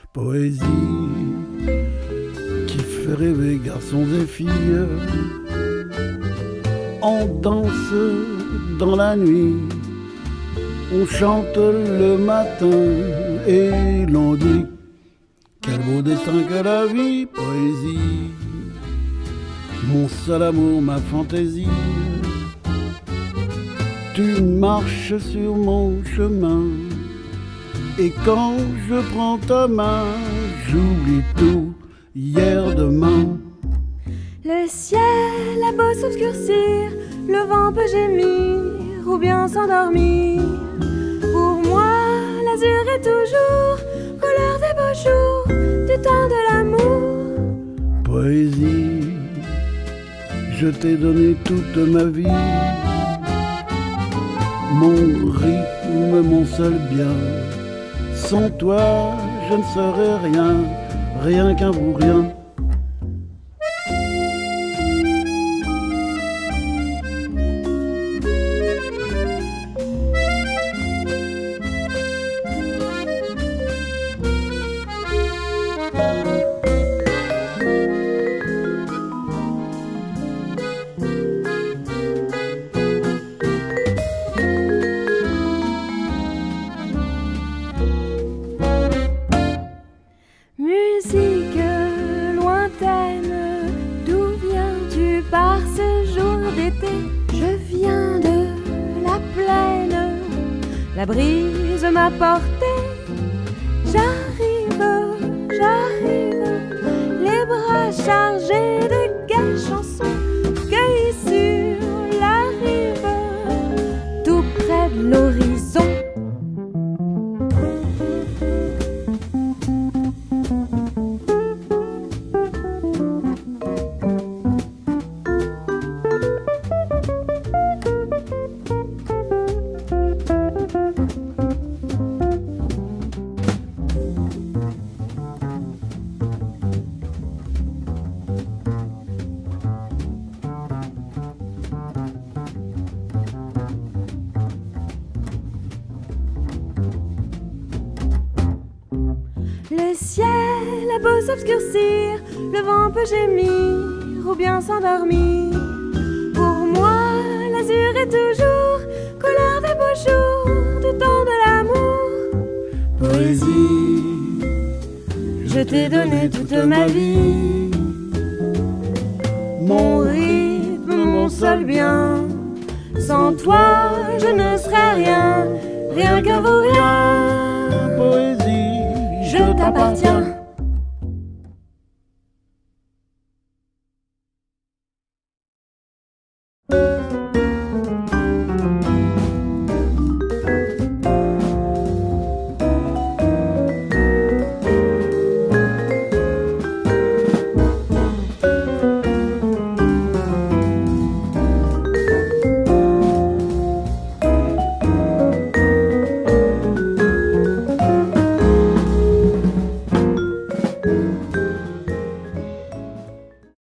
Poésie qui fait rêver garçons et filles. On danse dans la nuit, on chante le matin et l'on dit quel beau destin que la vie. Poésie, mon seul amour, ma fantaisie. Tu marches sur mon chemin et quand je prends ta main, j'oublie tout, hier, demain. Le ciel a beau s'obscurcir, le vent peut gémir ou bien s'endormir. Pour moi, l'azur est toujours couleur des beaux jours, du temps de l'amour. Poésie, je t'ai donné toute ma vie, mon rythme, mon seul bien. Sans toi, je ne serais rien, rien qu'un vous rien. Musique lointaine, d'où viens-tu par ce jour d'été? Je viens de la plaine, la brise m'a porté. J'arrive, j'arrive, les bras chargés de gaies chansons, cueillis sur la rive, tout près de l'horizon. Le ciel a beau s'obscurcir, le vent peut gémir ou bien s'endormir. Pour moi, l'azur est toujours couleur des beaux jours, du temps de l'amour. Poésie, Je t'ai donné toute ma vie, mon rythme, mon seul bien. Sans toi, je ne serais rien, rien qu'un vaurien. poésie, Je t'appartiens.